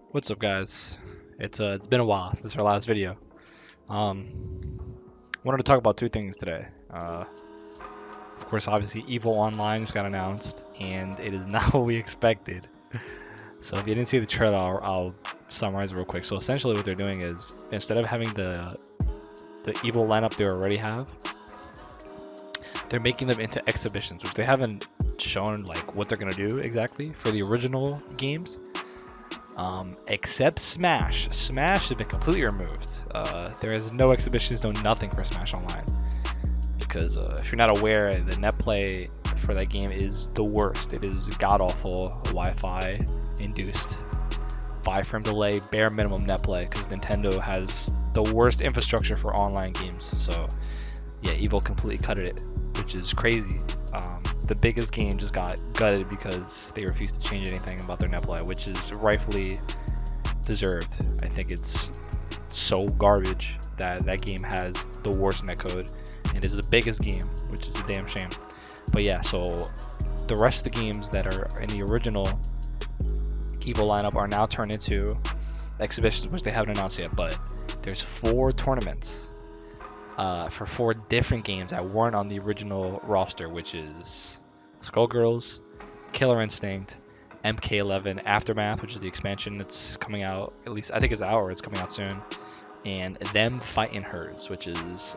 What's up, guys? It's been a while since our last video. Wanted to talk about two things today. Of course, obviously, Evo Online just got announced, and it is not what we expected. So if you didn't see the trailer, I'll summarize real quick. So essentially, what they're doing is instead of having the Evo lineup they already have, they're making them into exhibitions, which they haven't shown like what they're gonna do exactly for the original games. Except Smash. Smash has been completely removed. There is no exhibitions, no nothing for Smash Online. Because if you're not aware, the net play for that game is the worst. It is god-awful, Wi-Fi induced, 5-frame delay, bare minimum net play, because Nintendo has the worst infrastructure for online games. So yeah, Evo completely cut it, which is crazy. The biggest game just got gutted because they refused to change anything about their net play, which is rightfully deserved. I think it's so garbage that that game has the worst netcode and is the biggest game, which is a damn shame. But yeah, so the rest of the games that are in the original Evo lineup are now turned into exhibitions, which they haven't announced yet. But there's 4 tournaments for 4 different games that weren't on the original roster, which is Skullgirls, Killer Instinct, MK11 Aftermath, which is the expansion that's coming out, at least I think it's out or it's coming out soon, and Them Fighting Herds, which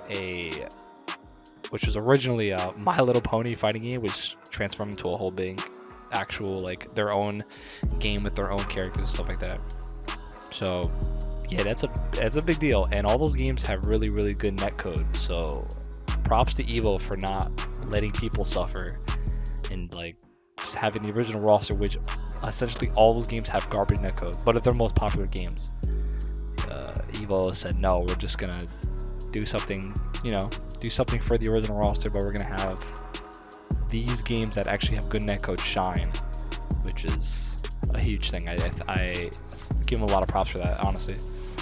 was originally a My Little Pony fighting game, which transformed into a whole big actual like their own game with their own characters and stuff like that. So yeah, that's a big deal, and all those games have really good netcode. So props to Evo for not letting people suffer and like just having the original roster, which essentially all those games have garbage netcode, but if they're most popular games. Evo said no, we're just gonna do something, do something for the original roster, but we're gonna have these games that actually have good netcode shine, which is a huge thing. I give them a lot of props for that, honestly.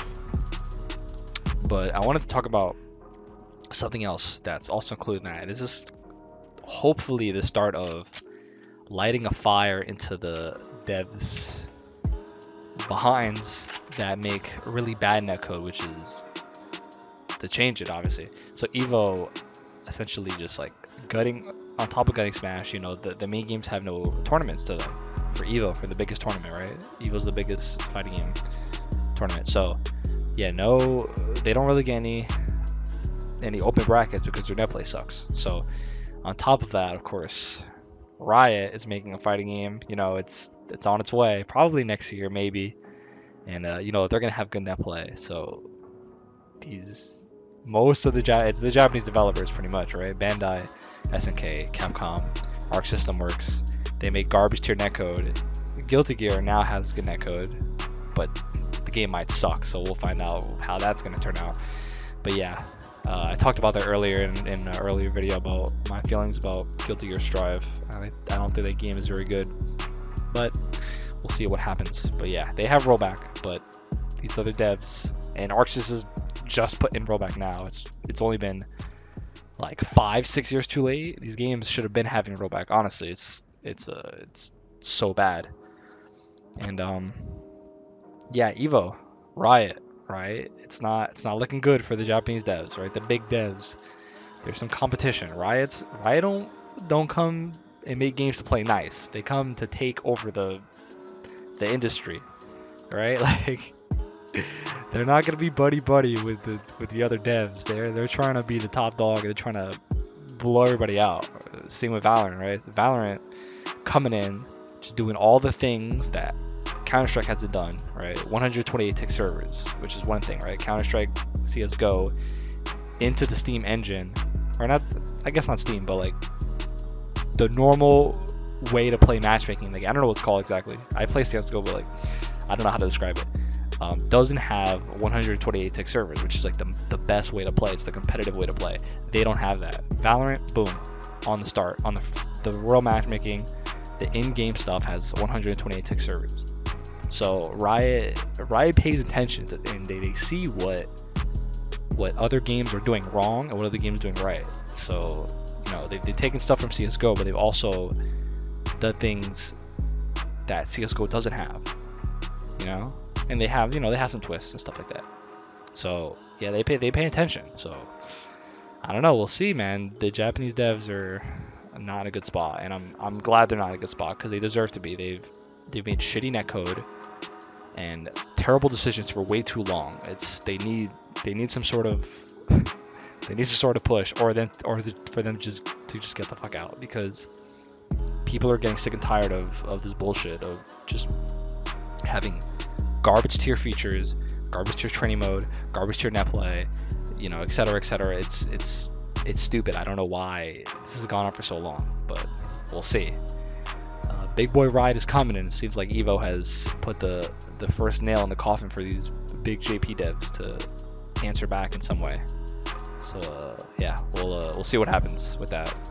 But I wanted to talk about something else that's also included in that. This is hopefully the start of lighting a fire into the devs behinds that make really bad netcode, which is to change it, obviously. So Evo essentially just like gutting, on top of gutting Smash, the main games have no tournaments to them for Evo, for the biggest tournament, right? Evo's the biggest fighting game tournament. So yeah, no, they don't really get any open brackets because their net play sucks. So on top of that, of course, Riot is making a fighting game. It's on its way, probably next year, maybe. And they're gonna have good net play. So most of it's the Japanese developers, pretty much, right? Bandai, SNK, Capcom, Arc System Works. They make garbage tier netcode. Guilty Gear now has good netcode, but the game might suck. So we'll find out how that's gonna turn out. But yeah. I talked about that earlier in an earlier video about my feelings about Guilty Gear Strive. I don't think that game is very good, but we'll see what happens. But yeah, they have rollback, but these other devs, and ArcSys is just put in rollback now. It's only been like 5-6 years too late. These games should have been having rollback. Honestly, it's so bad. And yeah, Evo, Riot. Right, it's not looking good for the Japanese devs, right? The big devs. There's some competition. Riot don't come and make games to play nice. They come to take over the industry, right? Like they're not gonna be buddy with the other devs. They're trying to be the top dog. They're trying to blow everybody out. Same with Valorant, right? So Valorant coming in, just doing all the things that Counter-Strike hasn't done, right? 128 tick servers, which is one thing, right? Counter-Strike, CSGO, into the Steam engine, or not, I guess not Steam, but like the normal way to play matchmaking. Like, I don't know what it's called exactly. I play CSGO, but like, I don't know how to describe it. Doesn't have 128 tick servers, which is like the best way to play. It's the competitive way to play. They don't have that. Valorant, boom, on the start, on the real matchmaking, the in-game stuff has 128 tick servers. So Riot pays attention to, and they see what other games are doing wrong and what other games are doing right. So they've taken stuff from CS:GO, but they've also done things that CS:GO doesn't have. and they have they have some twists and stuff like that. So yeah, they pay attention. So I don't know. We'll see, man. The Japanese devs are not in a good spot, and I'm glad they're not in a good spot because they deserve to be. They've made shitty netcode and terrible decisions for way too long. They need some sort of push, or for them just to get the fuck out, because people are getting sick and tired of this bullshit of just having garbage tier features, garbage tier training mode, garbage tier net play, et cetera, et cetera. It's stupid. I don't know why this has gone on for so long, but we'll see. Big Boy Ride is coming, and it seems like Evo has put the first nail in the coffin for these big JP devs to answer back in some way. So yeah, we'll see what happens with that.